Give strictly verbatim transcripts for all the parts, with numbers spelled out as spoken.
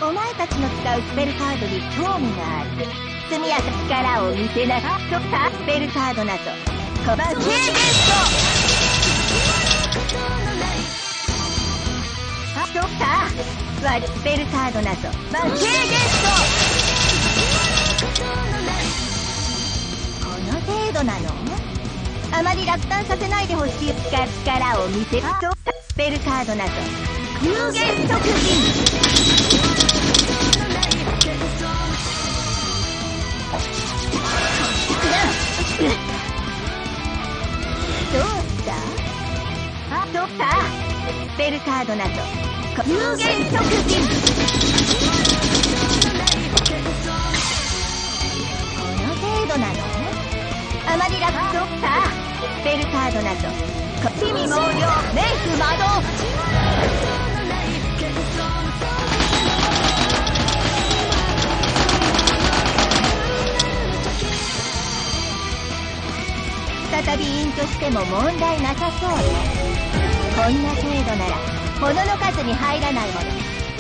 お前たちの使うスペルカードに興味がある。速やか力を見せなさい。とったスペルカードなどコマ軽減とあとった割スペルカードなどマ軽減とこの程度なの？あまり落胆させないでほしい。力を見せとスペルカードなど有限特技どうしたあ、どうしたスペルカードなど有限特技この程度なのあまり楽とったスペルカードなど地味猛量レイス魔導再びインとしても問題なさそうね。こんな程度なら物の数に入らないもの。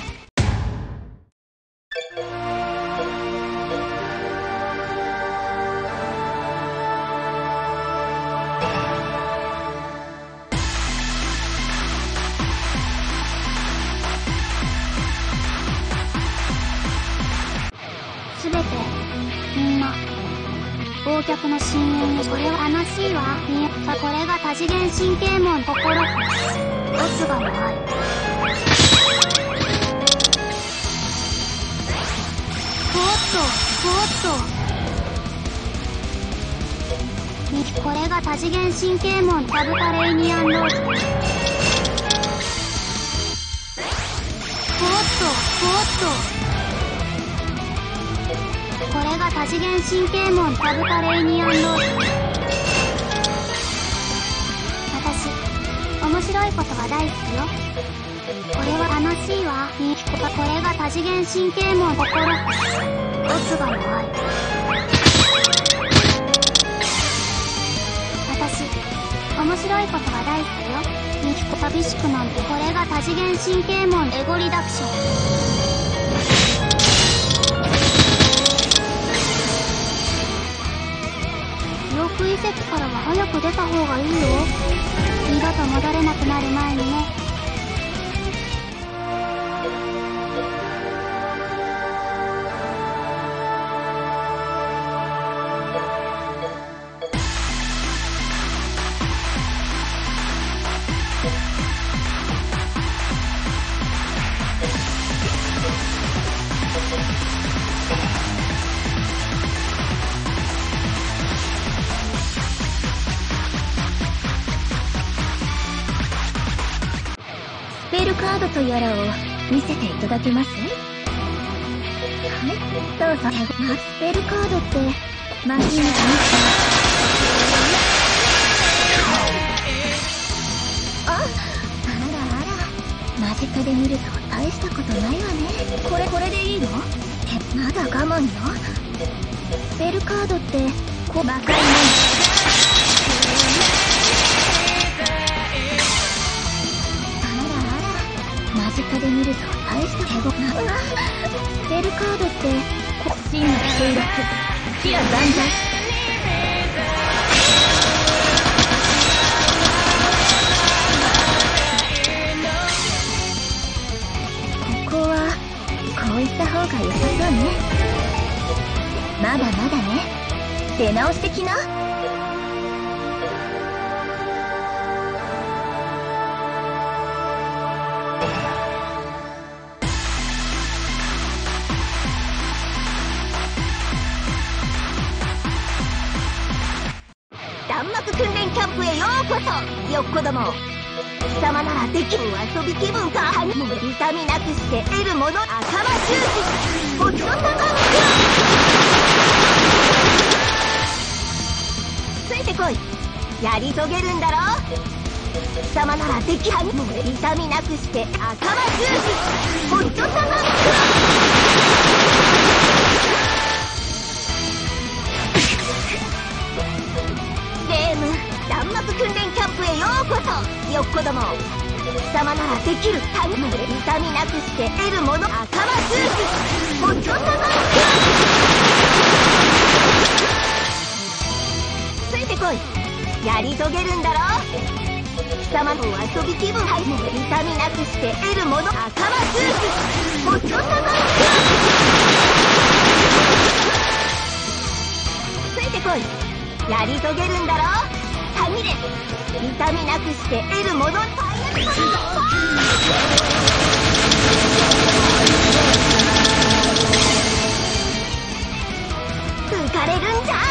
すべてみんな忘却の深淵にそれは悲しいわ。いやこれが多次元神経門心圧がない。おっとおっとこれが多次元神経門タブタレイニアンロード。おっとおっとこれが多次元神経門タブタレイニアンロード。私面白いことが大好きよ。これは楽しいわ。これが多次元神経門心圧がない。私面白いことが大好きよ。寂しくなんてこれが多次元神経門エゴリダクション。記憶移設からは早く出た方がいいよ。二度と戻れなくなる前にね。 スペルカードとやらを見せていただけます？はい、どうぞ。スペルカードってマシンがあ、あらあら、間近で見ると大したことないわね。これこれでいいの？ってまだ我慢よ。スペルカードって細かいもん。間近で見ると大した手ごな。スペルカードって真の収録視野万歳。ここはこういった方が良さそうね。まだまだね。出直してきな。弾幕訓練キャンプへようこそ。よっこども、貴様ならできる遊び気分か。もう痛みなくして得るもの。赤間修士ごちそうさま。ついてこい。やり遂げるんだろ。貴様ならできる。もう痛みなくして赤間修士ごちそうさま。弾幕訓練キャンプへようこそ。よっこども、貴様ならでききるタグまで痛みなくして得るもの赤間スープもちょっとのついてこい。やり遂げるんだろ。貴様の遊び気分はいも痛みなくして得るもの赤間スープもちょっとのついてこい。やり遂げるんだろ。紙で痛みなくして得るものファイナル浮かれるんじゃ。